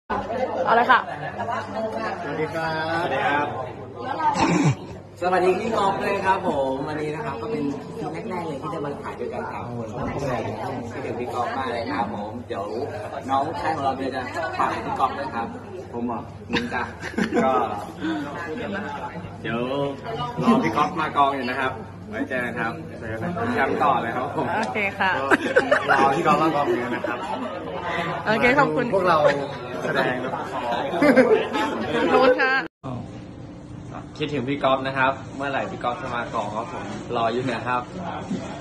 เอาเลยค่ะสวัสดีครับสวัสดีครับ สวัสดีพี่กอล์ฟเลยครับผมวันนี้นะครับก็เป็นทีแรกๆเลยที่จะมาถ่ายด้วยกันครับผมคิดถึงพี่กอล์ฟมากเลยครับผมเดี๋ยวน้องชายของเราเนี่ยจะถ่ายพี่กอล์ฟด้วยครับผมบอกมึงจ้ะก็เดี๋ยวรอพี่กอล์ฟมากองอยู่นะครับไว้เจอกันครับเจอกันย้ำต่อเลยครับผมโอเคค่ะรอพี่กอล์ฟมากองอยู่นะครับโอเคขอบคุณพวกเราแสดงนะครับขอบคุณค่ะคิดถึงพี่กอล์ฟนะครับ เมื่อไหร่พี่กอล์ฟจะมากองครับผมรออยู่นะครับ